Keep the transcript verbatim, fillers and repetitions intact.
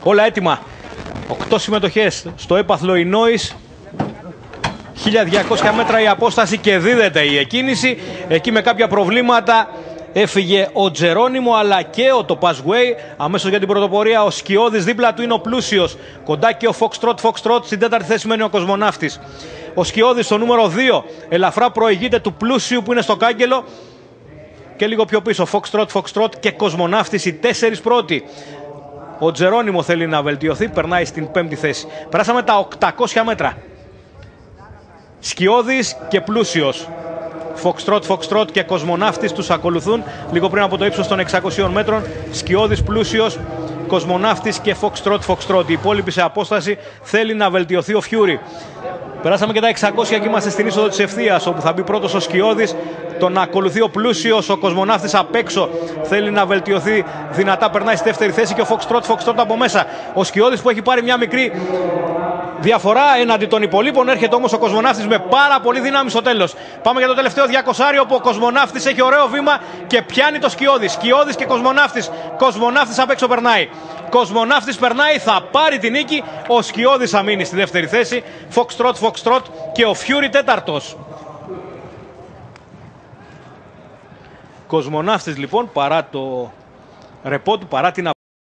Όλα έτοιμα. οκτώ συμμετοχές στο έπαθλο Ινόης. χίλια διακόσια μέτρα η απόσταση και δίδεται η εκκίνηση. Εκεί με κάποια προβλήματα έφυγε ο Τζερόνιμο αλλά και ο Τοπαζουέι. Αμέσως για την πρωτοπορία ο Σκιώδης, δίπλα του είναι ο Πλούσιος. Κοντά και ο Φοξτρότ. Φοξτρότ στην τέταρτη θέση μένει ο Κοσμοναύτης. Ο Σκιώδης στο νούμερο δύο ελαφρά προηγείται του Πλούσιου που είναι στο κάγκελο. Και λίγο πιο πίσω Φοξτρότ, Φοξτρότ και Κοσμοναύτης οι τέσσερις πρώτοι. Ο Τζερόνιμο θέλει να βελτιωθεί, περνάει στην πέμπτη θέση. Περάσαμε τα οκτακόσια μέτρα. Σκιώδης και Πλούσιος. Φοξτρότ, Φοξτρότ και Κοσμοναύτης τους ακολουθούν λίγο πριν από το ύψος των εξακοσίων μέτρων. Σκιώδης, Πλούσιος, Κοσμοναύτης και Φοξτρότ, Φοξτρότ. Η υπόλοιπη σε απόσταση θέλει να βελτιωθεί ο Φιούρι. Περάσαμε και τα εξακόσια και είμαστε στην είσοδο της ευθείας, όπου θα μπει πρώτος ο Σκιώδης. Τον ακολουθεί ο Πλούσιος, ο Κοσμοναύτης απ' έξω θέλει να βελτιωθεί δυνατά, περνάει στη δεύτερη θέση και ο Φοξτρότ, Φοξτρότ από μέσα. Ο Σκιώδης που έχει πάρει μια μικρή διαφορά έναντι των υπολείπων, έρχεται όμως ο Κοσμοναύτης με πάρα πολύ δύναμη στο τέλος. Πάμε για το τελευταίο διακοσάριο όπου ο Κοσμοναύτης έχει ωραίο βήμα και πιάνει το Σκιώδη. Σκιώδης και Κοσμοναύτης. Κοσμοναύτης απ' έξω περνάει. Κοσμοναύτης περνάει, θα πάρει την νίκη. Ο Σκιώδης θα μείνει στη δεύτερη θέση. Φοξτρότ, Φοξτρότ και ο Φιούρι τέταρτος. Κοσμοναύτης λοιπόν, παρά το ρεπό του, παρά την